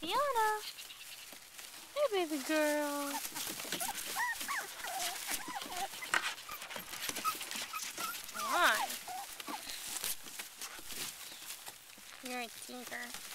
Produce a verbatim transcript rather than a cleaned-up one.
Fiona. Hey, baby girl. Come on. You're a tinker.